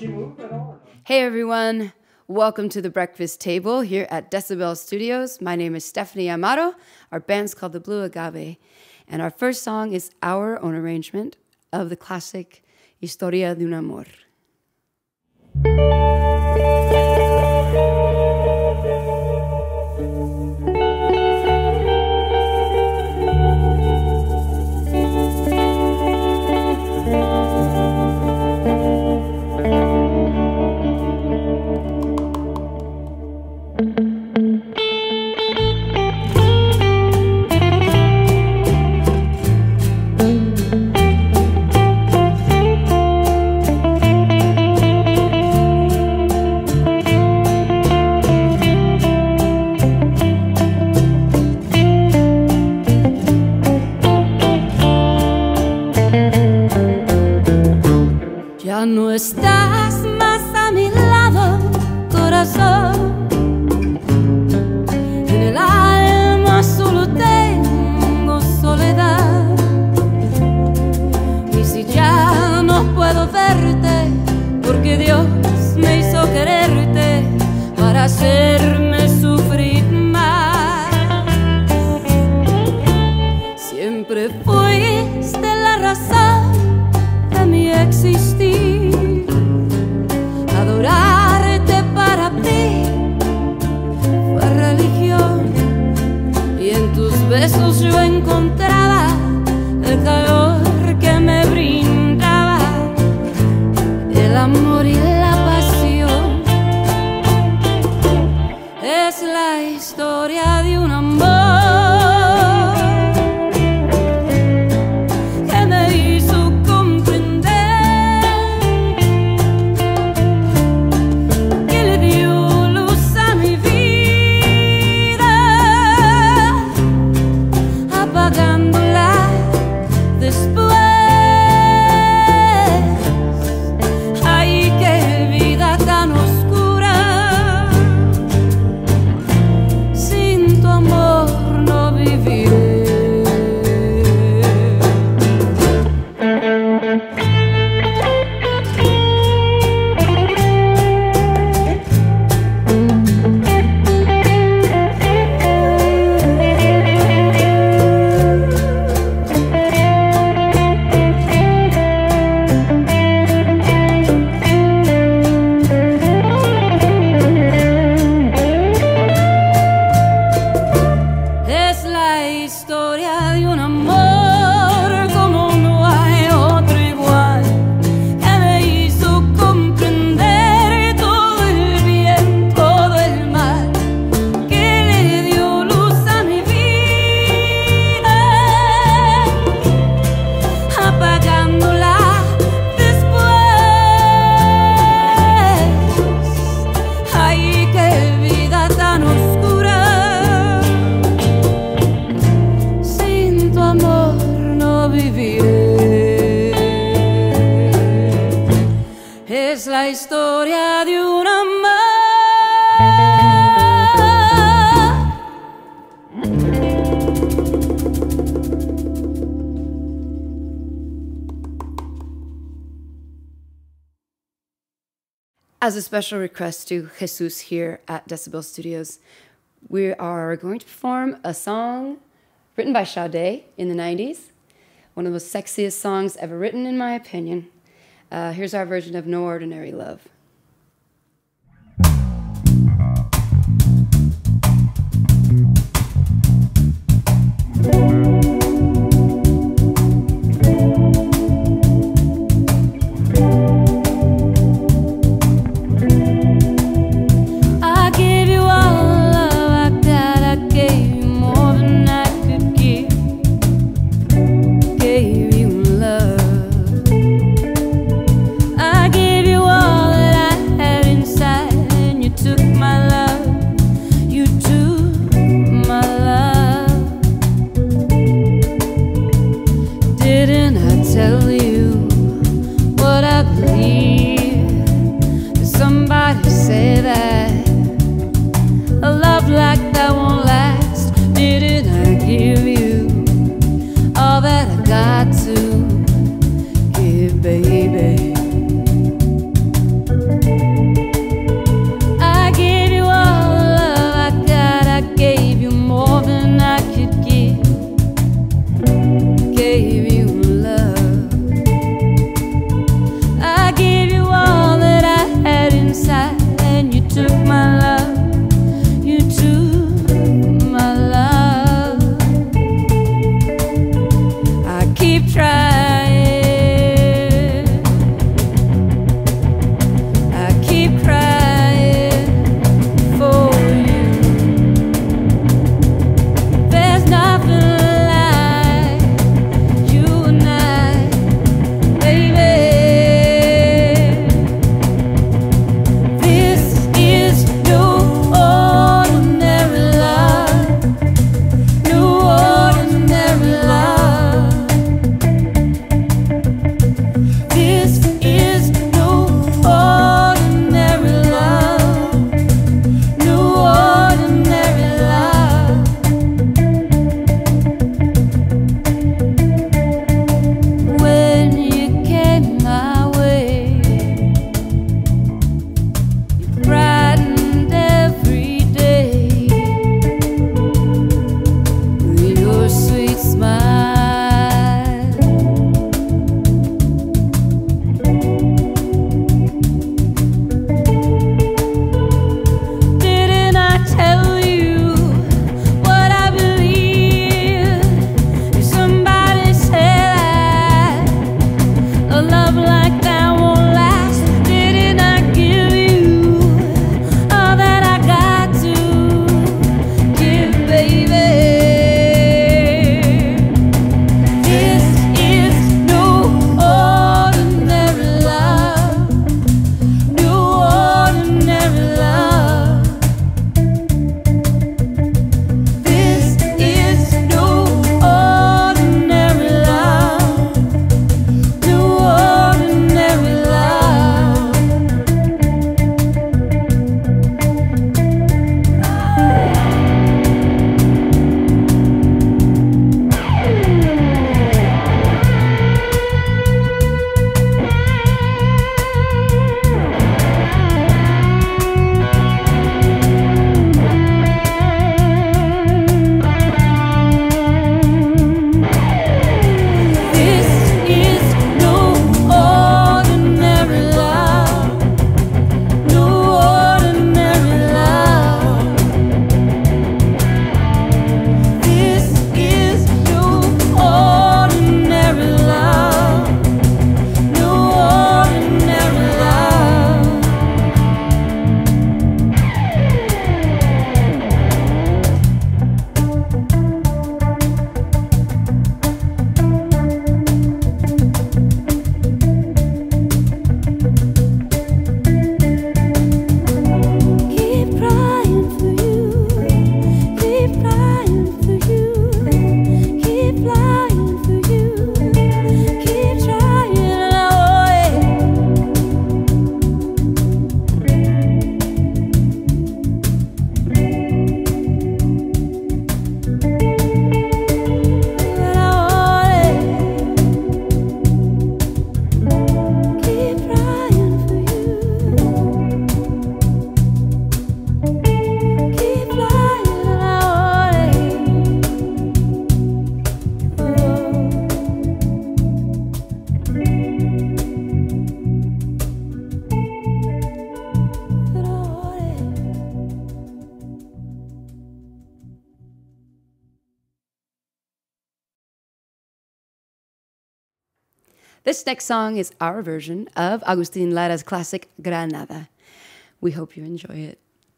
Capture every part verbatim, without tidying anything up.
she move at all? Hey everyone, welcome to the breakfast table here at Decibel Studios. My name is Stephanie Amaro. Our band's called the Blue Agave. And our first song is our own arrangement of the classic Historia de un Amor. Ya no estás más a mi lado, corazón. En el alma solo tengo soledad. Y si ya no puedo verte, porque Dios me hizo quererte para hacerme sufrir más. Siempre fuiste la razón de mi existir. Adorarte para mí fue religión, y en tus besos yo encontraba el calor que me brindaba el amor y la pasión. Es la historia de un amor historia de un amor. As a special request to Jesus here at Decibel Studios, we are going to perform a song written by Sade in the nineties, one of the most sexiest songs ever written, in my opinion. Uh, here's our version of No Ordinary Love. To give, baby. This next song is our version of Agustín Lara's classic Granada. We hope you enjoy it.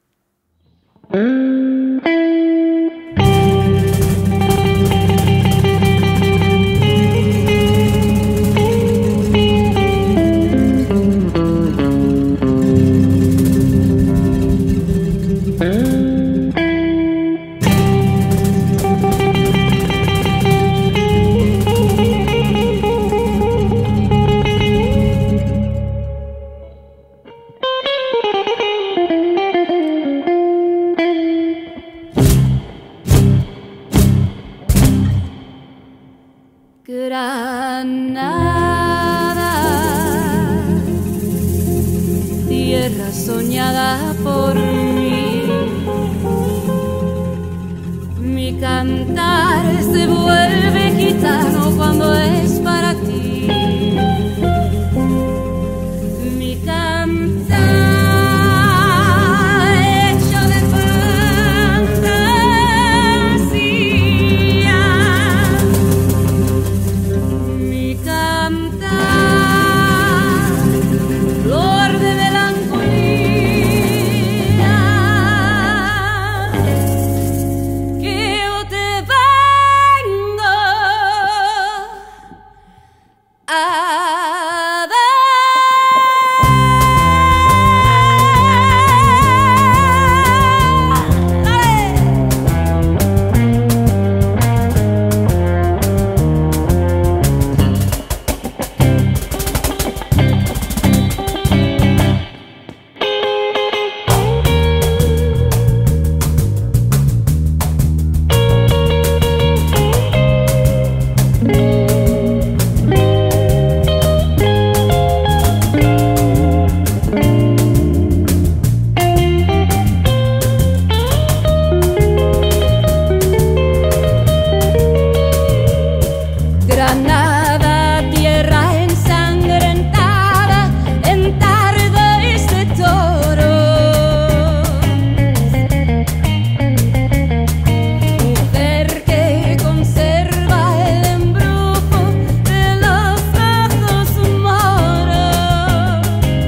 Granada, tierra soñada por mí, mi cantar se vuelve gitano cuando es para ti, mi cantar hecho de fantasía, mi cantar flor de melancolía, que yo te vengo a Granada, tierra ensangrentada en tardes de toros, mujer que conserva el embrujo de los ojos moros,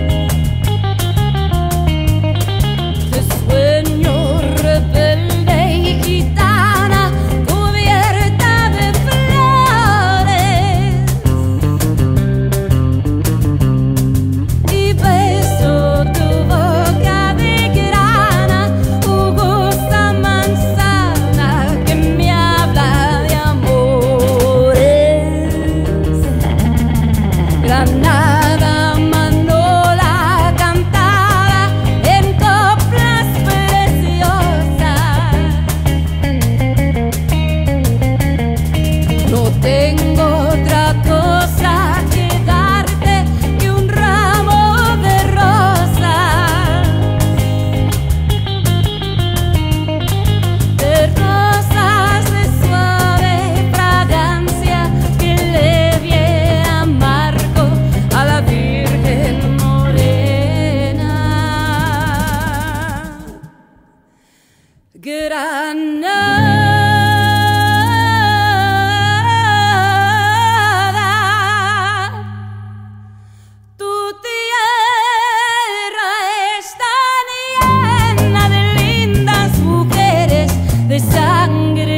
de sueño rebelde y gitana cubierta de flores, y beso tu boca de grana, jugosa manzana que me habla de amores. Granada, manola cantada en coplas preciosas, no tengo otra cosa que darte que un ramo de rosas, de rosas de suave fragancia que le viera amargo a la Virgen morena. Granada, tu tierra está llena de lindas mujeres de sangre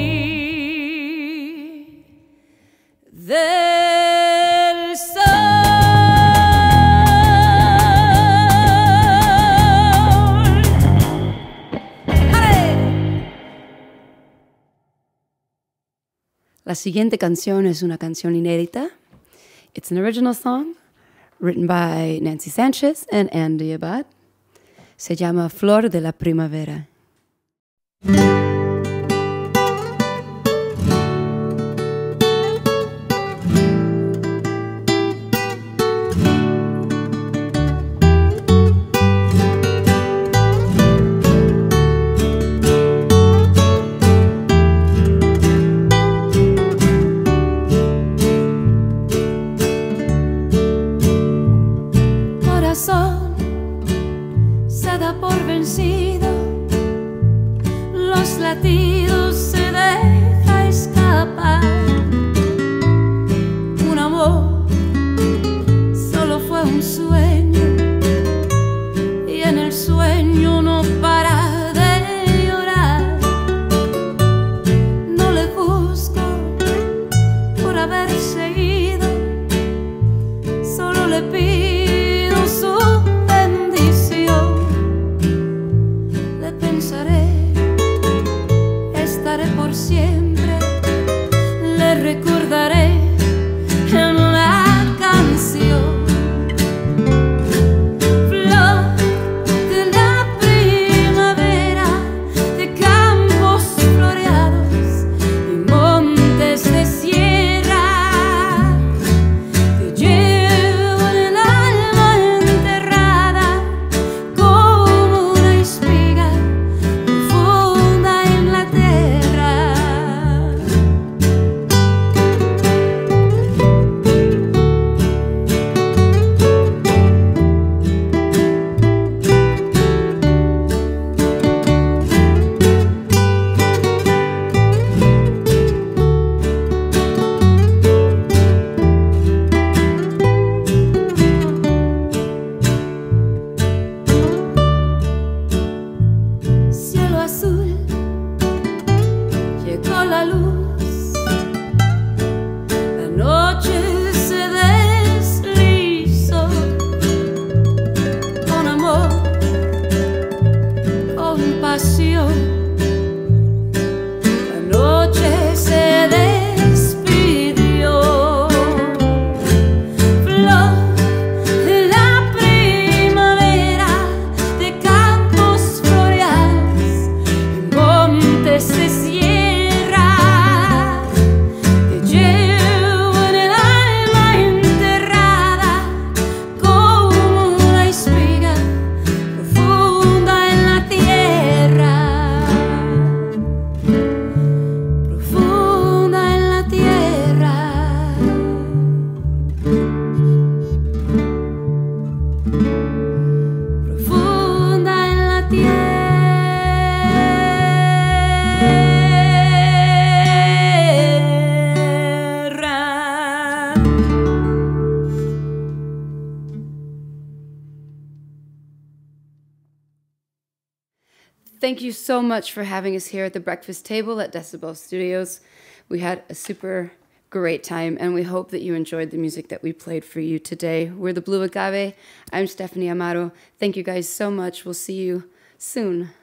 del sol. ¡Ale! La siguiente canción es una canción inédita. It's an original song written by Nancy Sanchez and Andy Abad. Se llama Flor de la Primavera. Corazón se da por vencido, los thank you so much for having us here at the breakfast table at Decibel Studios. We had a super great time, and we hope that you enjoyed the music that we played for you today. We're the Blue Agave. I'm Stephanie Amaro. Thank you guys so much. We'll see you soon.